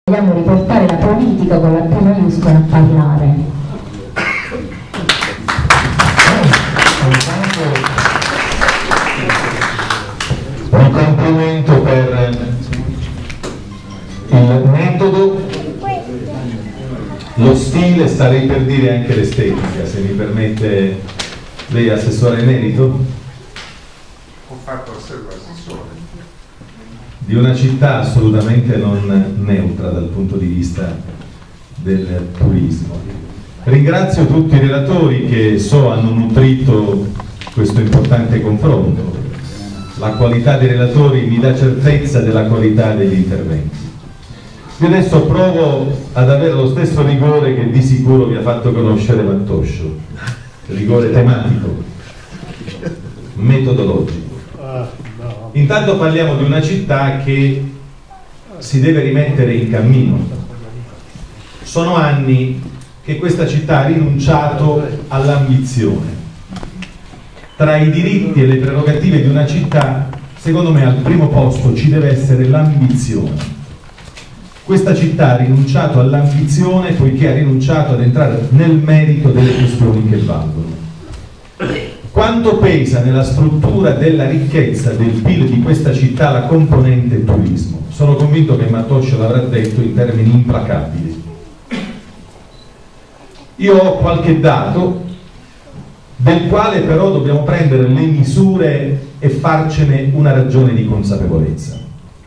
Vogliamo riportare la politica con la P maiuscola a parlare. Mi complimento per il metodo, lo stile, starei per dire anche l'estetica, se mi permette lei, assessore emerito. Ho fatto l'assessore Di una città assolutamente non neutra dal punto di vista del turismo. Ringrazio tutti i relatori che so hanno nutrito questo importante confronto. La qualità dei relatori mi dà certezza della qualità degli interventi. Io adesso provo ad avere lo stesso rigore che di sicuro vi ha fatto conoscere Mattoscio, rigore tematico, metodologico. Intanto parliamo di una città che si deve rimettere in cammino. Sono anni che questa città ha rinunciato all'ambizione. Tra i diritti e le prerogative di una città, secondo me al primo posto ci deve essere l'ambizione. Questa città ha rinunciato all'ambizione poiché ha rinunciato ad entrare nel merito delle questioni che valgono. Quanto pesa nella struttura della ricchezza del PIL di questa città la componente turismo? Sono convinto che Mattoscio l'avrà detto in termini implacabili. Io ho qualche dato del quale però dobbiamo prendere le misure e farcene una ragione di consapevolezza.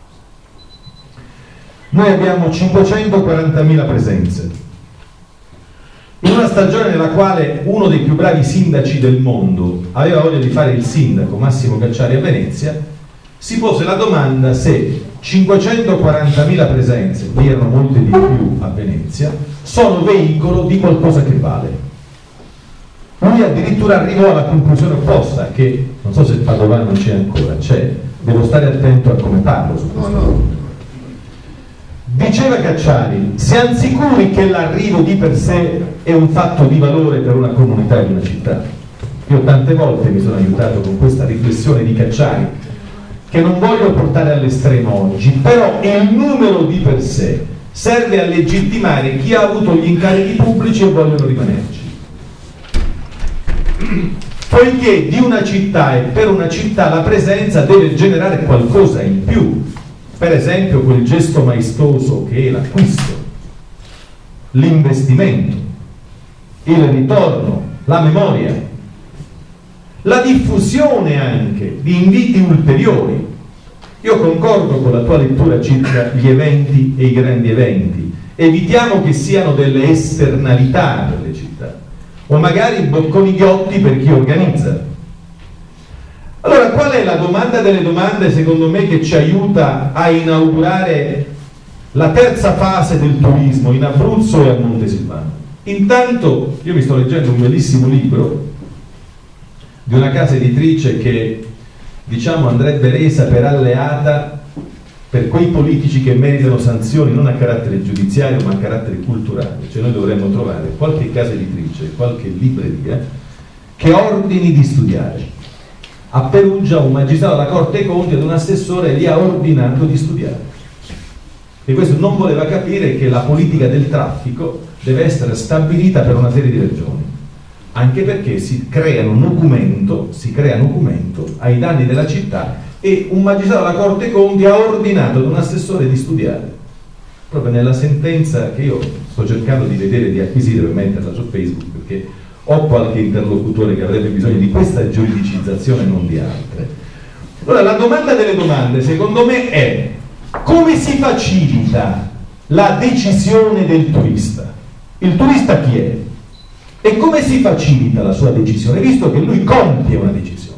Noi abbiamo 540.000 presenze. In una stagione nella quale uno dei più bravi sindaci del mondo aveva voglia di fare il sindaco, Massimo Cacciari, a Venezia, si pose la domanda se 540.000 presenze, vi erano molte di più a Venezia, sono veicolo di qualcosa che vale. Lui addirittura arrivò alla conclusione opposta, che non so se Padovano c'è ancora, c'è, devo stare attento a come parlo su questo. Diceva Cacciari, siamo sicuri che l'arrivo di per sé è un fatto di valore per una comunità e una città? Io tante volte mi sono aiutato con questa riflessione di Cacciari, che non voglio portare all'estremo oggi, però il numero di per sé serve a legittimare chi ha avuto gli incarichi pubblici e vogliono rimanerci. Poiché di una città e per una città la presenza deve generare qualcosa in più. Per esempio quel gesto maestoso che è l'acquisto, l'investimento, il ritorno, la memoria, la diffusione anche di inviti ulteriori. Io concordo con la tua lettura circa gli eventi e i grandi eventi. Evitiamo che siano delle esternalità per le città, o magari bocconi ghiotti per chi organizza. Allora, qual è la domanda delle domande, secondo me, che ci aiuta a inaugurare la terza fase del turismo in Abruzzo e a Montesilvano? Intanto, io mi sto leggendo un bellissimo libro di una casa editrice che, diciamo, andrebbe resa per alleata per quei politici che meritano sanzioni non a carattere giudiziario ma a carattere culturale. Cioè noi dovremmo trovare qualche casa editrice, qualche libreria che ordini di studiare. A Perugia un magistrato della Corte dei Conti ad un assessore gli ha ordinato di studiare, e questo non voleva capire che la politica del traffico deve essere stabilita per una serie di ragioni, anche perché si crea un documento ai danni della città, e un magistrato della Corte dei Conti ha ordinato ad un assessore di studiare, proprio nella sentenza che io sto cercando di vedere, di acquisire per metterla su Facebook, perché ho qualche interlocutore che avrebbe bisogno di questa giuridicizzazione e non di altre. Allora, la domanda delle domande, secondo me, è: come si facilita la decisione del turista? Il turista chi è? E come si facilita la sua decisione, visto che lui compie una decisione?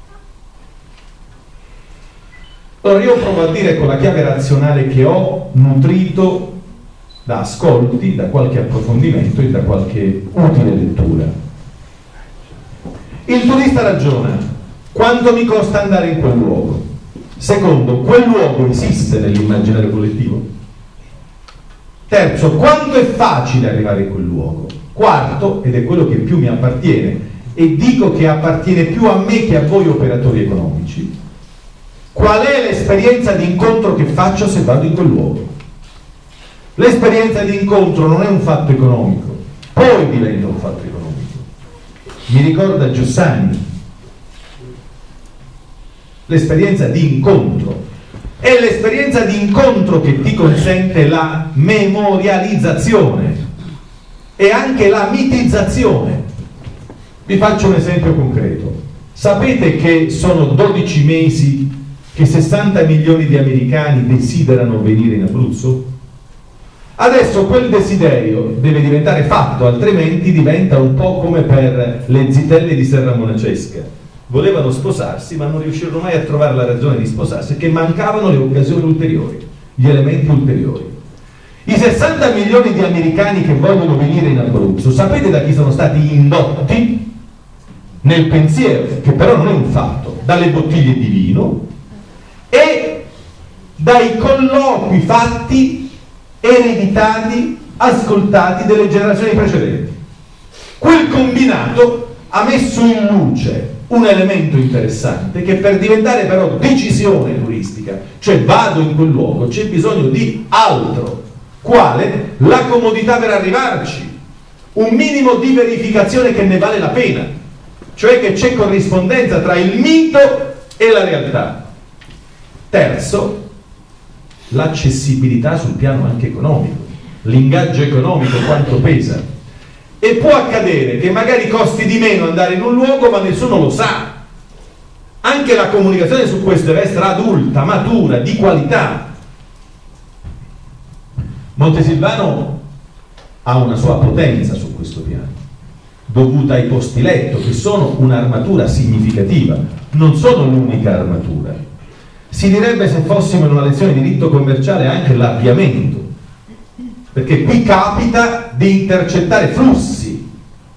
Allora, io provo a dire con la chiave razionale che ho nutrito da ascolti, da qualche approfondimento e da qualche utile lettura. Il turista ragiona: quanto mi costa andare in quel luogo? Secondo, quel luogo esiste nell'immaginario collettivo? Terzo, quanto è facile arrivare in quel luogo? Quarto, ed è quello che più mi appartiene, e dico che appartiene più a me che a voi operatori economici, qual è l'esperienza di incontro che faccio se vado in quel luogo? L'esperienza di incontro non è un fatto economico, poi diventa un fatto economico. Mi ricorda Giussani. L'esperienza di incontro è l'esperienza di incontro che ti consente la memorializzazione e anche la mitizzazione. Vi faccio un esempio concreto. Sapete che sono 12 mesi che 60 milioni di americani desiderano venire in Abruzzo? Adesso quel desiderio deve diventare fatto, altrimenti diventa un po' come per le zitelle di Serra Monacesca. Volevano sposarsi, ma non riuscirono mai a trovare la ragione di sposarsi, perché mancavano le occasioni ulteriori, gli elementi ulteriori. I 60 milioni di americani che vogliono venire in Abruzzo, sapete da chi sono stati indotti nel pensiero, che però non è un fatto, dalle bottiglie di vino e dai colloqui fatti, ereditati, ascoltati delle generazioni precedenti. Quel combinato ha messo in luce un elemento interessante, che per diventare però decisione turistica, cioè vado in quel luogo, c'è bisogno di altro, quale la comodità per arrivarci, un minimo di verificazione che ne vale la pena, cioè che c'è corrispondenza tra il mito e la realtà. Terzo, l'accessibilità sul piano anche economico, l'ingaggio economico quanto pesa. E può accadere che magari costi di meno andare in un luogo, ma nessuno lo sa. Anche la comunicazione su questo deve essere adulta, matura, di qualità. Montesilvano ha una sua potenza su questo piano, dovuta ai posti letto, che sono un'armatura significativa, non sono l'unica armatura. Si direbbe, se fossimo in una lezione di diritto commerciale, anche l'avviamento, perché qui capita di intercettare flussi,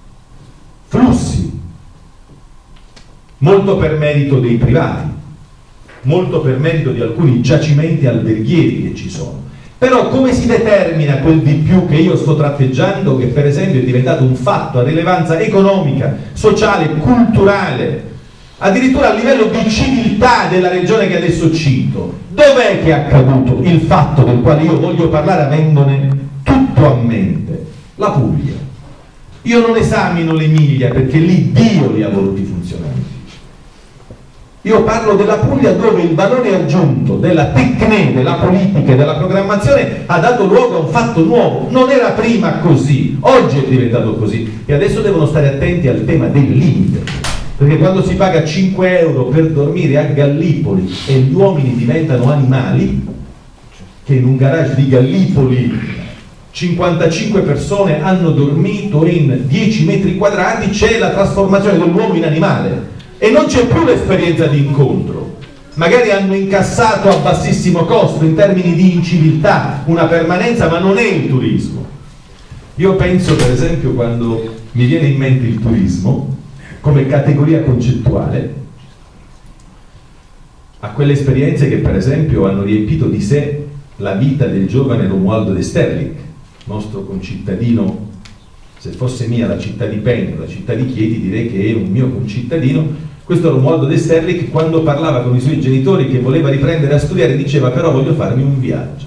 molto per merito dei privati, molto per merito di alcuni giacimenti alberghieri che ci sono. Però come si determina quel di più che io sto tratteggiando, che per esempio è diventato un fatto a rilevanza economica, sociale, culturale, addirittura a livello di civiltà della regione che adesso cito? Dov'è che è accaduto il fatto del quale io voglio parlare avendone tutto a mente? La Puglia. Io non esamino l'Emilia perché lì Dio li ha voluti funzionanti. Io parlo della Puglia, dove il valore aggiunto della tecne, della politica e della programmazione ha dato luogo a un fatto nuovo. Non era prima così, oggi è diventato così, e adesso devono stare attenti al tema del limite, perché quando si paga 5 euro per dormire a Gallipoli e gli uomini diventano animali, che in un garage di Gallipoli 55 persone hanno dormito in 10 metri quadrati, c'è la trasformazione dell'uomo in animale e non c'è più l'esperienza di incontro. Magari hanno incassato a bassissimo costo in termini di inciviltà una permanenza, ma non è il turismo. Io penso, per esempio, quando mi viene in mente il turismo come categoria concettuale, a quelle esperienze che per esempio hanno riempito di sé la vita del giovane Romualdo de Sterlich, nostro concittadino. Se fosse mia la città di Pento, la città di Chieti, direi che è un mio concittadino. Questo Romualdo de Sterlich, quando parlava con i suoi genitori che voleva riprendere a studiare, diceva: però voglio farmi un viaggio.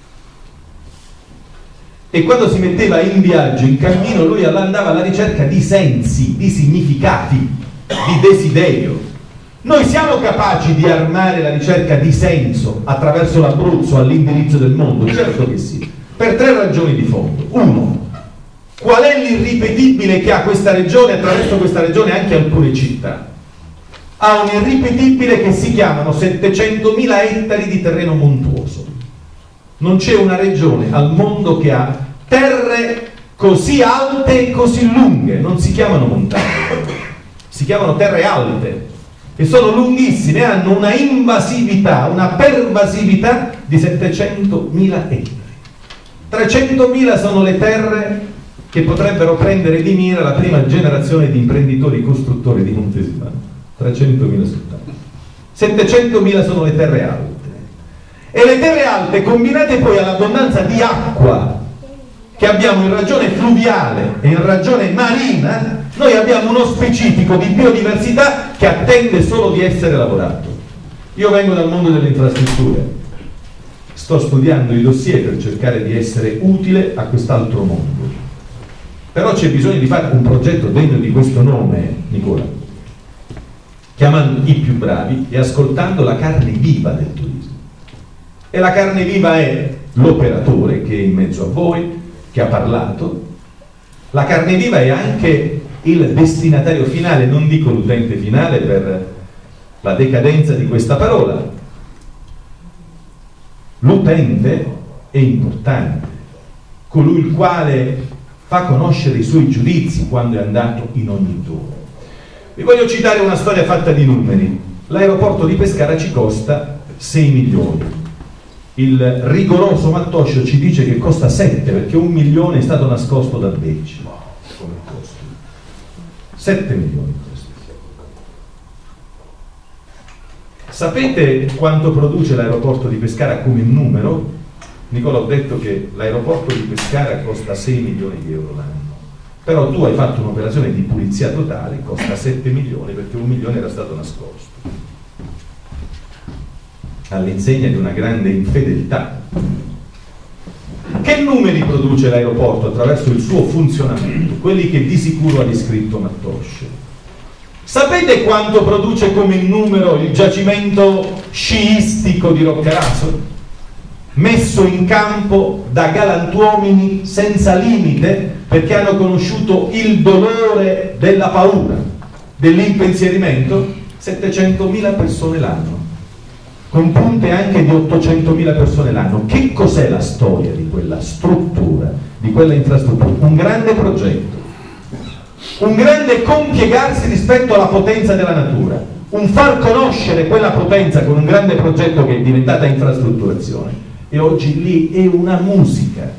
E quando si metteva in viaggio, in cammino, lui andava alla ricerca di sensi, di significati, di desiderio. Noi siamo capaci di armare la ricerca di senso attraverso l'Abruzzo all'indirizzo del mondo? Certo che sì, per 3 ragioni di fondo. 1. Qual è l'irripetibile che ha questa regione, attraverso questa regione anche alcune città? Ha un irripetibile che si chiamano 700.000 ettari di terreno montuoso. Non c'è una regione al mondo che ha terre così alte e così lunghe, non si chiamano montagne, si chiamano terre alte, che sono lunghissime, hanno una invasività, una pervasività di 700.000 ettari. 300.000 sono le terre che potrebbero prendere di mira la prima generazione di imprenditori costruttori di Montesilvano. 300.000 soltanto. 700.000 sono le terre alte. E le terre alte, combinate poi all'abbondanza di acqua che abbiamo in ragione fluviale e in ragione marina, noi abbiamo uno specifico di biodiversità che attende solo di essere lavorato. Io vengo dal mondo delle infrastrutture. sto studiando i dossier per cercare di essere utile a quest'altro mondo. Però c'è bisogno di fare un progetto degno di questo nome, Nicola, chiamando i più bravi e ascoltando la carne viva del turismo. E la carne viva è l'operatore che è in mezzo a voi, che ha parlato. La carne viva è anche il destinatario finale, non dico l'utente finale per la decadenza di questa parola. L'utente è importante, colui il quale fa conoscere i suoi giudizi quando è andato in ogni tour. Vi voglio citare una storia fatta di numeri. L'aeroporto di Pescara ci costa 6 milioni. Il rigoroso Mattoscio ci dice che costa 7 perché 1 milione è stato nascosto da Becci. Come costo? 7 milioni costa. Sapete quanto produce l'aeroporto di Pescara come numero? Nicola, ho detto che l'aeroporto di Pescara costa 6 milioni di euro l'anno. Però tu hai fatto un'operazione di pulizia totale, costa 7 milioni perché 1 milione era stato nascosto. All'insegna di una grande infedeltà. Che numeri produce l'aeroporto attraverso il suo funzionamento? Quelli che di sicuro ha descritto Mattoscio. Sapete quanto produce come numero il giacimento sciistico di Roccaraso? Messo in campo da galantuomini senza limite perché hanno conosciuto il dolore della paura, dell'impensierimento, 700.000 persone l'anno, con punte anche di 800.000 persone l'anno. Che cos'è la storia di quella struttura, di quella infrastruttura? Un grande progetto, un grande compiegarsi rispetto alla potenza della natura, un far conoscere quella potenza con un grande progetto che è diventata infrastrutturazione. E oggi lì è una musica,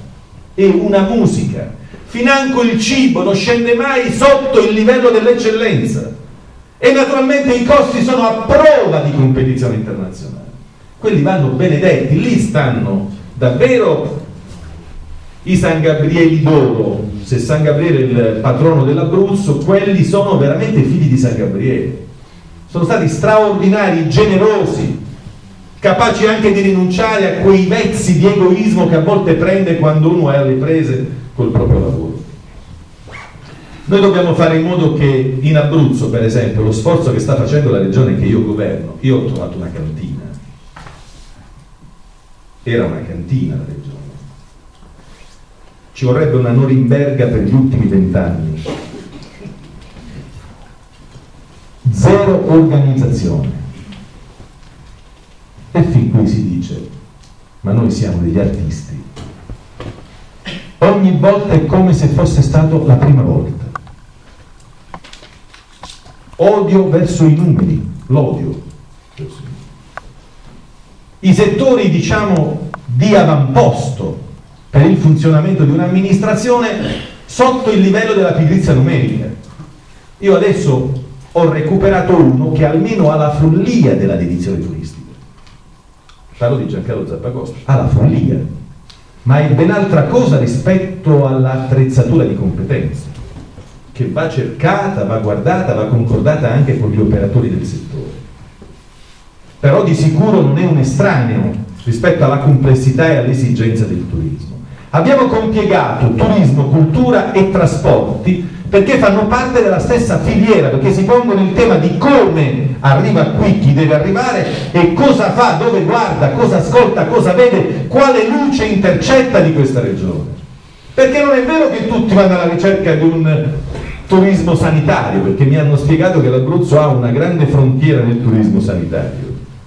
financo il cibo non scende mai sotto il livello dell'eccellenza e naturalmente i costi sono a prova di competizione internazionale. Quelli vanno benedetti, lì stanno davvero i San Gabrieli d'oro. Se San Gabriele è il patrono dell'Abruzzo, quelli sono veramente figli di San Gabriele, sono stati straordinari, generosi, capaci anche di rinunciare a quei vezzi di egoismo che a volte prende quando uno è alle prese col proprio lavoro. Noi dobbiamo fare in modo che in Abruzzo, per esempio, lo sforzo che sta facendo la regione che io governo, io ho trovato una cantina, era una cantina la regione, ci vorrebbe una Norimberga per gli ultimi 20 anni, zero organizzazione. E fin qui si dice, ma noi siamo degli artisti. Ogni volta è come se fosse stato la prima volta. Odio verso i numeri, l'odio. I settori, diciamo, di avamposto per il funzionamento di un'amministrazione sotto il livello della pigrizia numerica. Io adesso ho recuperato uno che almeno ha la follia della dedizione turistica. Parlo di Giancarlo Zappacosta, ha la follia, ma è ben altra cosa rispetto all'attrezzatura di competenze che va cercata, va guardata, va concordata anche con gli operatori del settore. Però di sicuro non è un estraneo rispetto alla complessità e all'esigenza del turismo. Abbiamo compiegato turismo, cultura e trasporti perché fanno parte della stessa filiera, perché si pongono il tema di come arriva qui chi deve arrivare e cosa fa, dove guarda, cosa ascolta, cosa vede, quale luce intercetta di questa regione. Perché non è vero che tutti vanno alla ricerca di un turismo sanitario, perché mi hanno spiegato che l'Abruzzo ha una grande frontiera nel turismo sanitario.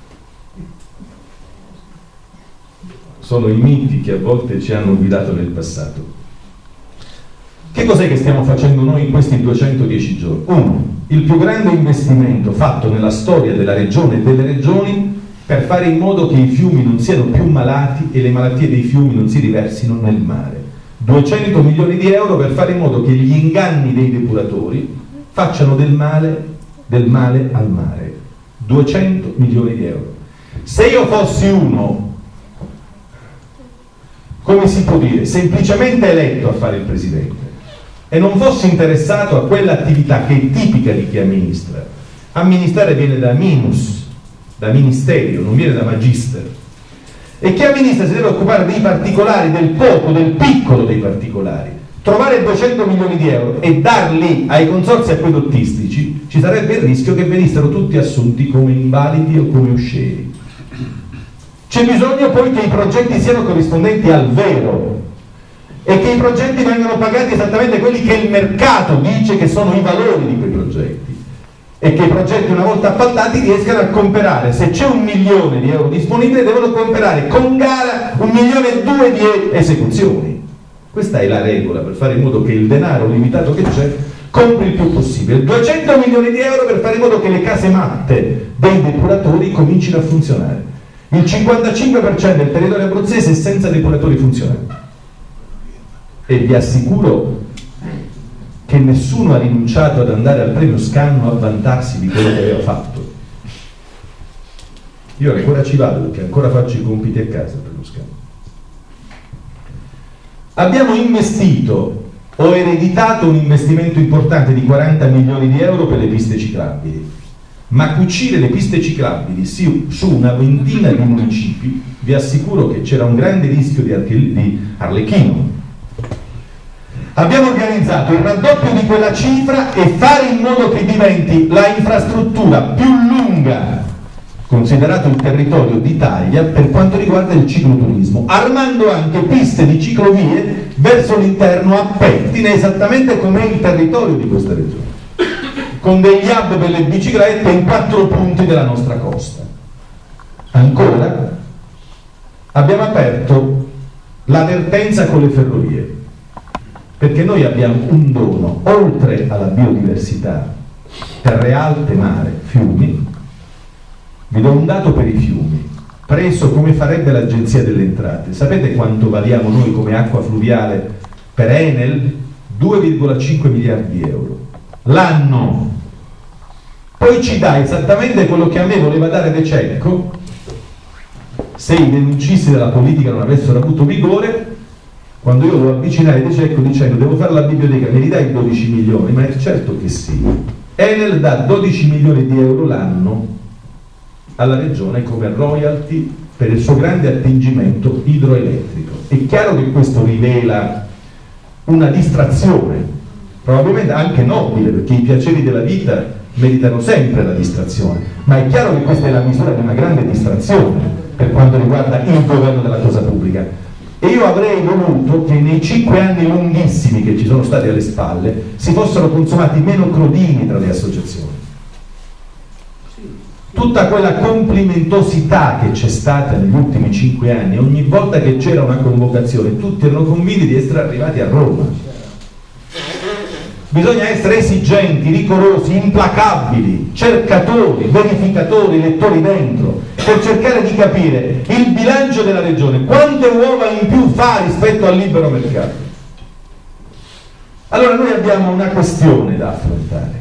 Sono i miti che a volte ci hanno guidato nel passato. Che cos'è che stiamo facendo noi in questi 210 giorni? Uno, il più grande investimento fatto nella storia della regione e delle regioni per fare in modo che i fiumi non siano più malati e le malattie dei fiumi non si riversino nel mare. 200 milioni di euro per fare in modo che gli inganni dei depuratori facciano del male al mare. 200 milioni di euro. Se io fossi uno, come si può dire, semplicemente eletto a fare il presidente e non fossi interessato a quell'attività che è tipica di chi amministra. Amministrare viene da minus, da ministerio, non viene da magister. E chi amministra si deve occupare dei particolari, del poco, del piccolo dei particolari. Trovare 200 milioni di euro e darli ai consorzi acquedottistici, ci sarebbe il rischio che venissero tutti assunti come invalidi o come uscieri. C'è bisogno poi che i progetti siano corrispondenti al vero e che i progetti vengano pagati esattamente quelli che il mercato dice che sono i valori di quei progetti, e che i progetti, una volta appaltati, riescano a comprare. Se c'è 1 milione di euro disponibile, devono comprare con gara 1,2 milioni di esecuzioni. Questa è la regola, per fare in modo che il denaro limitato che c'è compri il più possibile. 200 milioni di euro per fare in modo che le case matte dei depuratori comincino a funzionare. Il 55% del territorio abruzzese è senza depuratori funzionanti. E vi assicuro che nessuno ha rinunciato ad andare al premio Scanno a vantarsi di quello che aveva fatto. Io ancora ci vado perché ancora faccio i compiti a casa per lo Scanno. Abbiamo investito o ereditato un investimento importante di 40 milioni di euro per le piste ciclabili, ma cucire le piste ciclabili su una ventina di municipi, vi assicuro che c'era un grande rischio di arlecchino. Abbiamo organizzato il raddoppio di quella cifra e fare in modo che diventi la infrastruttura più lunga, considerato il territorio d'Italia, per quanto riguarda il cicloturismo, armando anche piste di ciclovie verso l'interno a pettine, esattamente come è il territorio di questa regione, con degli hub per le biciclette in 4 punti della nostra costa. Ancora, abbiamo aperto la vertenza con le ferrovie, perché noi abbiamo un dono, oltre alla biodiversità, terre alte, mare, fiumi. Vi do un dato per i fiumi, preso come farebbe l'Agenzia delle Entrate. Sapete quanto valiamo noi come acqua fluviale per Enel? 2,5 miliardi di euro l'anno. Poi ci dà esattamente quello che a me voleva dare De Cecco se i denuncisti della politica non avessero avuto vigore, quando io devo avvicinare De Cecco dicendo devo fare la biblioteca, mi ridai 12 milioni? Ma è certo che sì. Enel dà 12 milioni di euro l'anno alla regione come royalty per il suo grande attingimento idroelettrico. È chiaro che questo rivela una distrazione, probabilmente anche nobile, perché i piaceri della vita meritano sempre la distrazione, ma è chiaro che questa è la misura di una grande distrazione per quanto riguarda il governo della cosa pubblica. E io avrei voluto che nei 5 anni lunghissimi che ci sono stati alle spalle si fossero consumati meno crodini tra le associazioni. Tutta quella complimentosità che c'è stata negli ultimi 5 anni, ogni volta che c'era una convocazione tutti erano convinti di essere arrivati a Roma. Bisogna essere esigenti, rigorosi, implacabili, cercatori, verificatori, lettori dentro, per cercare di capire il bilancio della regione, quante uova in più fa rispetto al libero mercato. Allora noi abbiamo una questione da affrontare.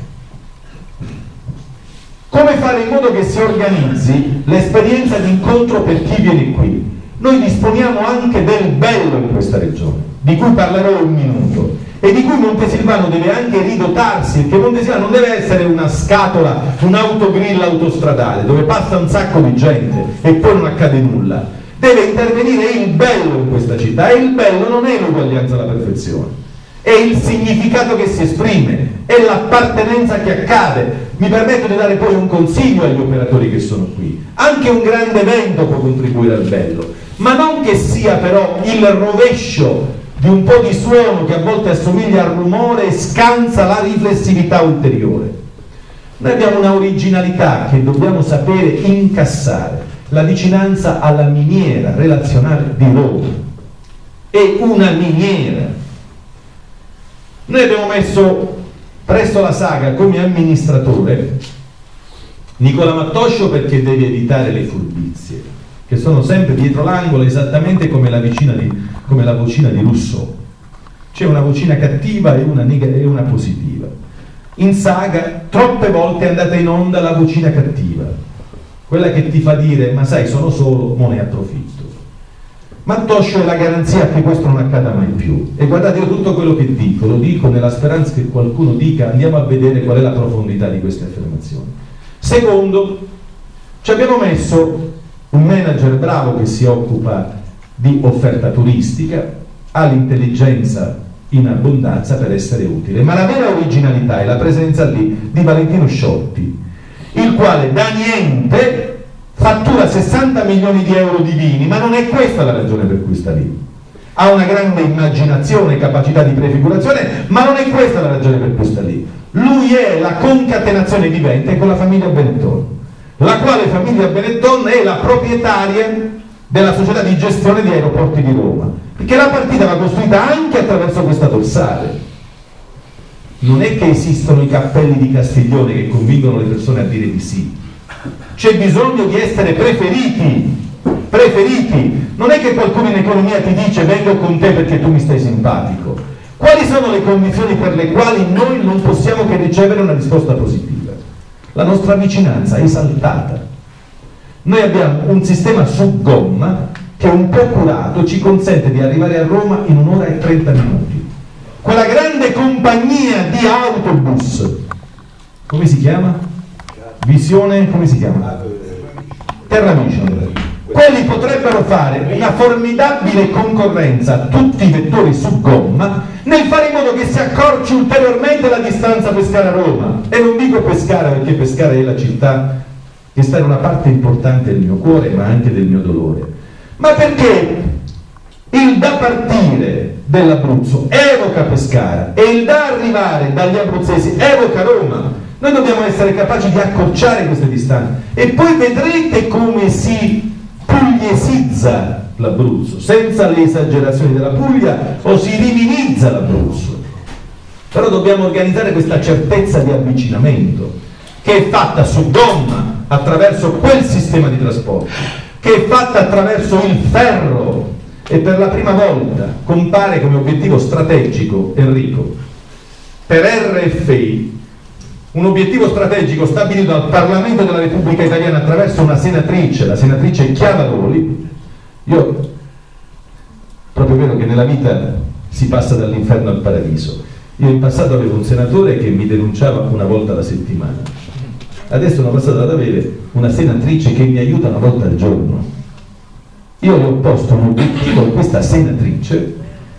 Come fare in modo che si organizzi l'esperienza di incontro per chi viene qui? Noi disponiamo anche del bello in questa regione, di cui parlerò un minuto, e di cui Montesilvano deve anche ridotarsi, perché Montesilvano non deve essere una scatola, un autogrill autostradale, dove passa un sacco di gente e poi non accade nulla. Deve intervenire il bello in questa città, e il bello non è l'uguaglianza alla perfezione, è il significato che si esprime, è l'appartenenza che accade. Mi permetto di dare poi un consiglio agli operatori che sono qui: anche un grande evento può contribuire al bello, ma non che sia però il rovescio di un po' di suono che a volte assomiglia al rumore e scansa la riflessività ulteriore. Noi abbiamo una originalità che dobbiamo sapere incassare, la vicinanza alla miniera relazionale di Roma. È una miniera. Noi abbiamo messo presso la Saga come amministratore Nicola Mattoscio, perché deve evitare le furbizie, che sono sempre dietro l'angolo, esattamente come la vocina di Rousseau. C'è una vocina cattiva e una positiva. In Saga troppe volte è andata in onda la vocina cattiva, quella che ti fa dire ma sai sono solo, mo ne approfitto. Mattoscio è la garanzia che questo non accada mai più. E guardate, io tutto quello che dico lo dico nella speranza che qualcuno dica andiamo a vedere qual è la profondità di queste affermazioni. Secondo, ci abbiamo messo un manager bravo che si occupa di offerta turistica, ha l'intelligenza in abbondanza per essere utile. Ma la vera originalità è la presenza lì di Valentino Sciotti, il quale da niente fattura 60 milioni di euro di vini, ma non è questa la ragione per cui sta lì. Ha una grande immaginazione, capacità di prefigurazione, ma non è questa la ragione per cui sta lì. Lui è la concatenazione vivente con la famiglia Benetton, la quale famiglia Benetton è la proprietaria della società di gestione di Aeroporti di Roma, perché la partita va costruita anche attraverso questa dorsale. Non è che esistono i cappelli di Castiglione che convincono le persone a dire di sì, c'è bisogno di essere preferiti. Non è che qualcuno in economia ti dice vengo con te perché tu mi stai simpatico. Quali sono le condizioni per le quali noi non possiamo che ricevere una risposta positiva? La nostra vicinanza esaltata. Noi abbiamo un sistema su gomma che un po' curato ci consente di arrivare a Roma in 1 ora e 30 minuti. Quella grande compagnia di autobus, come si chiama? Visione, come si chiama? TerraVision. Quelli potrebbero fare una formidabile concorrenza a tutti i vettori su gomma nel fare in modo che si accorci ulteriormente la distanza Pescara-Roma. E non dico Pescara perché Pescara è la città che sta in una parte importante del mio cuore ma anche del mio dolore, ma perché il da partire dell'Abruzzo evoca Pescara e il da arrivare dagli abruzzesi evoca Roma. Noi dobbiamo essere capaci di accorciare queste distanze e poi vedrete come si pugliesizza l'Abruzzo, senza le esagerazioni della Puglia, o si riminizza l'Abruzzo. Però dobbiamo organizzare questa certezza di avvicinamento che è fatta su gomma attraverso quel sistema di trasporto, che è fatta attraverso il ferro, e per la prima volta compare come obiettivo strategico, Enrico, per RFI, un obiettivo strategico stabilito dal Parlamento della Repubblica Italiana attraverso una senatrice, la senatrice Chiavaroli. Io, proprio vero che nella vita si passa dall'inferno al paradiso. Io in passato avevo un senatore che mi denunciava una volta alla settimana, adesso sono passato ad avere una senatrice che mi aiuta una volta al giorno. Io le ho posto un obiettivo e questa senatrice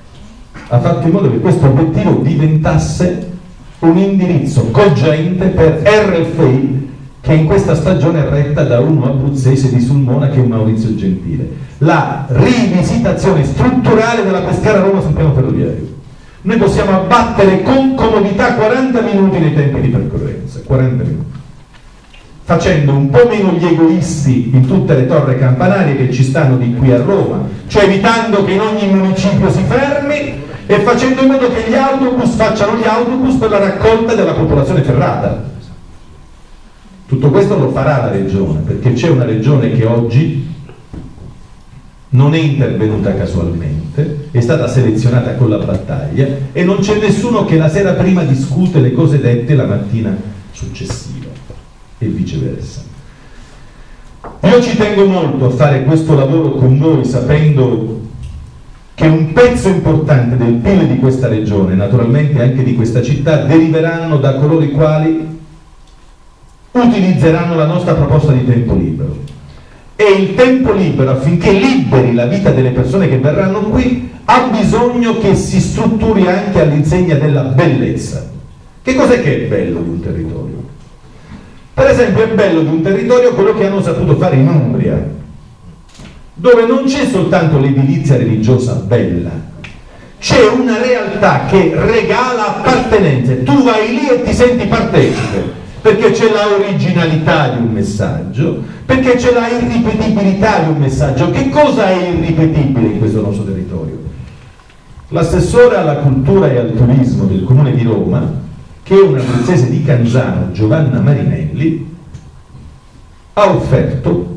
ha fatto in modo che questo obiettivo diventasse un indirizzo cogente per RFI, che in questa stagione è retta da uno abruzzese di Sulmona che è Maurizio Gentile. La rivisitazione strutturale della Pescara-Roma sul piano ferroviario. Noi possiamo abbattere con comodità 40 minuti nei tempi di percorrenza, 40 minuti, facendo un po' meno gli egoisti in tutte le torri campanarie che ci stanno di qui a Roma, cioè evitando che in ogni municipio si fermi, e facendo in modo che gli autobus facciano gli autobus per la raccolta della popolazione ferrata. Tutto questo lo farà la regione, perché c'è una regione che oggi non è intervenuta casualmente, è stata selezionata con la battaglia e non c'è nessuno che la sera prima discute le cose dette la mattina successiva e viceversa. Io ci tengo molto a fare questo lavoro con voi, sapendo che un pezzo importante del PIL di questa regione, naturalmente anche di questa città, deriveranno da coloro i quali utilizzeranno la nostra proposta di tempo libero. E il tempo libero, affinché liberi la vita delle persone che verranno qui, ha bisogno che si strutturi anche all'insegna della bellezza. Che cos'è che è bello di un territorio? Per esempio è bello di un territorio quello che hanno saputo fare in Umbria, dove non c'è soltanto l'edilizia religiosa bella, c'è una realtà che regala appartenenze. Tu vai lì e ti senti partecipe, perché c'è la originalità di un messaggio, perché c'è la irripetibilità di un messaggio. Che cosa è irripetibile in questo nostro territorio? L'assessore alla cultura e al turismo del Comune di Roma, che è una abruzzese di Canzano, Giovanna Marinelli, ha offerto,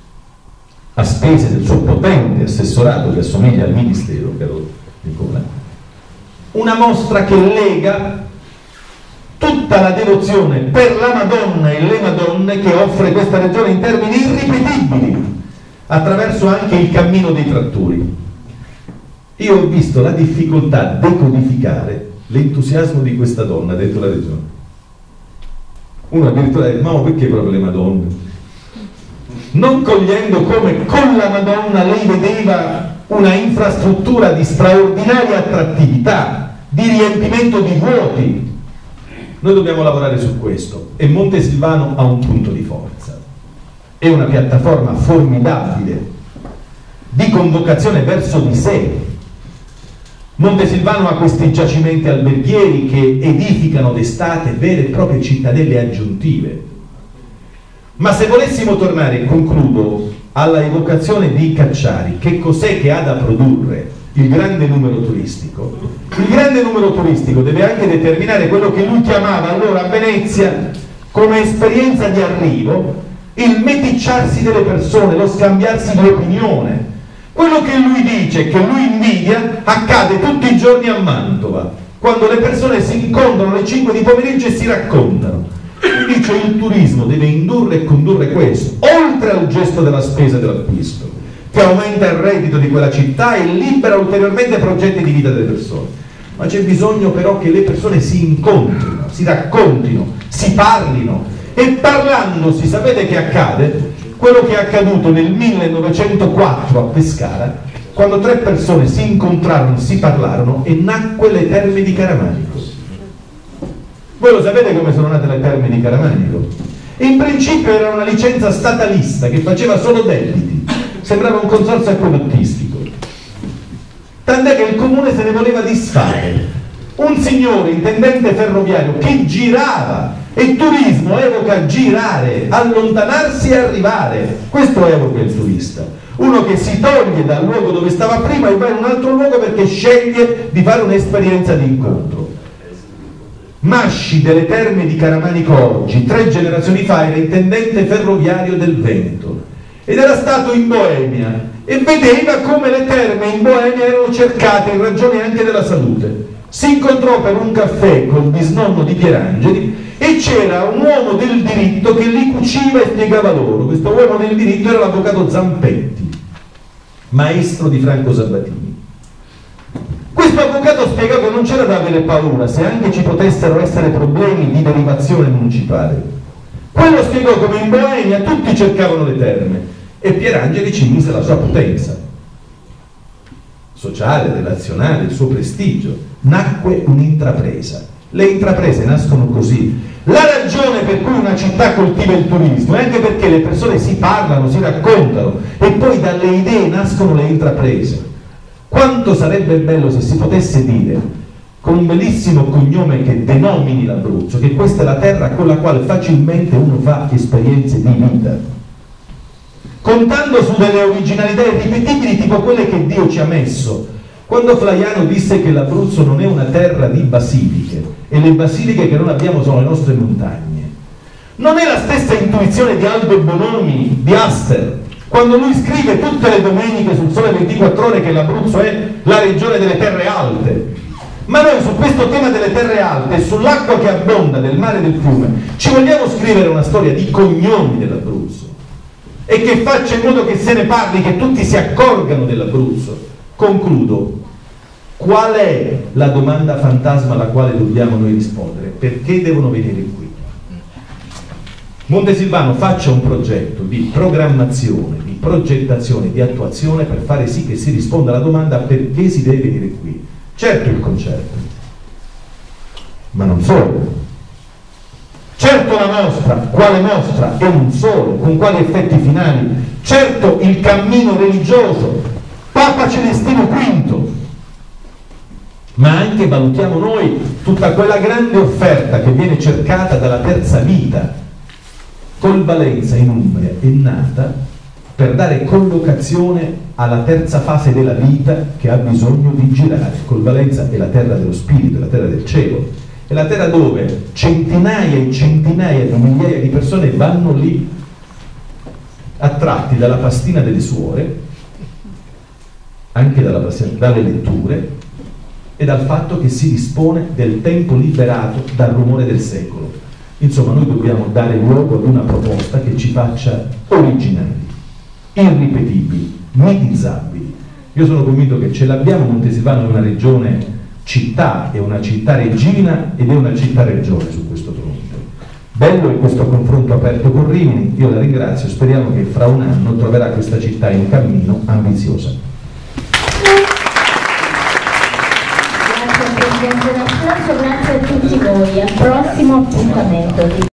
a spese del suo potente assessorato che assomiglia al Ministero, caro Nicola, una mostra che lega tutta la devozione per la Madonna e le Madonne che offre questa regione in termini irripetibili, attraverso anche il cammino dei trattori. Io ho visto la difficoltà a decodificare l'entusiasmo di questa donna dentro la regione. Uno addirittura ha detto: ma perché proprio le Madonne? non cogliendo come con la Madonna lei vedeva una infrastruttura di straordinaria attrattività, di riempimento di vuoti. Noi dobbiamo lavorare su questo e Montesilvano ha un punto di forza, è una piattaforma formidabile di convocazione verso di sé. Montesilvano ha questi giacimenti alberghieri che edificano d'estate vere e proprie cittadelle aggiuntive. Ma se volessimo tornare, e concludo, alla evocazione di Cacciari, che cos'è che ha da produrre il grande numero turistico? Il grande numero turistico deve anche determinare quello che lui chiamava allora a Venezia come esperienza di arrivo, il meticciarsi delle persone, lo scambiarsi di opinione. Quello che lui dice, che lui invidia, accade tutti i giorni a Mantova, quando le persone si incontrano alle 5 di pomeriggio e si raccontano. Lui dice il turismo deve indurre e condurre questo, oltre al gesto della spesa e dell'acquisto, che aumenta il reddito di quella città e libera ulteriormente progetti di vita delle persone. Ma c'è bisogno però che le persone si incontrino, si raccontino, si parlino, e parlandosi, sapete che accade? Quello che è accaduto nel 1904 a Pescara, quando 3 persone si incontrarono, si parlarono e nacque le Terme di Caramanico. Voi lo sapete come sono nate le Terme di Caramanico? In principio era una licenza statalista che faceva solo debiti, sembrava un consorzio approduttistico, tant'è che il comune se ne voleva disfare. Un signore intendente ferroviario che girava, e turismo evoca girare, allontanarsi e arrivare, questo evoca il turista, uno che si toglie dal luogo dove stava prima e va in un altro luogo perché sceglie di fare un'esperienza di incontro. Masci delle Terme di Caramanico oggi, 3 generazioni fa, era intendente ferroviario del Veneto ed era stato in Boemia e vedeva come le terme in Boemia erano cercate in ragione anche della salute. Si incontrò per un caffè col bisnonno di Pierangeli e c'era un uomo del diritto che li cuciva e spiegava loro. Questo uomo del diritto era l'avvocato Zampetti, maestro di Franco Sabatini. Questo avvocato spiegò che non c'era da avere paura se anche ci potessero essere problemi di derivazione municipale. Quello spiegò come in Boemia tutti cercavano le terme e Pierangeli ci mise la sua potenza sociale, relazionale, il suo prestigio. Nacque un'intrapresa. Le intraprese nascono così. La ragione per cui una città coltiva il turismo è anche perché le persone si parlano, si raccontano e poi dalle idee nascono le intraprese. Quanto sarebbe bello se si potesse dire, con un bellissimo cognome che denomini l'Abruzzo, che questa è la terra con la quale facilmente uno fa esperienze di vita, contando su delle originalità irripetibili tipo quelle che Dio ci ha messo. Quando Flaiano disse che l'Abruzzo non è una terra di basiliche e le basiliche che non abbiamo sono le nostre montagne, non è la stessa intuizione di Aldo Bonomi di Aster quando lui scrive tutte le domeniche sul Sole 24 Ore che l'Abruzzo è la regione delle terre alte. Ma noi su questo tema delle terre alte e sull'acqua che abbonda del mare e del fiume ci vogliamo scrivere una storia di cognomi dell'Abruzzo e che faccia in modo che se ne parli, che tutti si accorgano dell'Abruzzo. Concludo. Qual è la domanda fantasma alla quale dobbiamo noi rispondere? Perché devono venire qui? Montesilvano faccia un progetto di programmazione, di progettazione, di attuazione per fare sì che si risponda alla domanda perché si deve venire qui. Certo il concerto, ma non solo. Certo la mostra, quale mostra? E non solo, con quali effetti finali? Certo il cammino religioso, Papa Celestino V, ma anche valutiamo noi tutta quella grande offerta che viene cercata dalla terza vita. Col Valenza in Umbria è nata per dare collocazione alla terza fase della vita che ha bisogno di girare. Col Valenza è la terra dello spirito, è la terra del cielo, è la terra dove centinaia e centinaia di migliaia di persone vanno lì attratti dalla pastina delle suore, anche dalle letture e dal fatto che si dispone del tempo liberato dal rumore del secolo. Insomma, noi dobbiamo dare luogo ad una proposta che ci faccia originali, irripetibili, mitizzabili. Io sono convinto che ce l'abbiamo. Montesilvano è una regione città, è una città regina ed è una città regione su questo fronte. Bello è questo confronto aperto con Rimini, io la ringrazio, speriamo che fra un anno troverà questa città in cammino ambiziosa. Grazie al Presidente D'Ambrosio, grazie a tutti voi, al prossimo appuntamento.